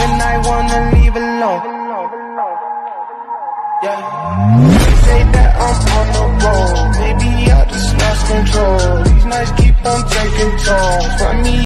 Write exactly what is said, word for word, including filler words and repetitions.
when I wanna leave alone. Yeah. They say that I'm on the road, maybe I just lost control. These nights keep on taking tolls. Find me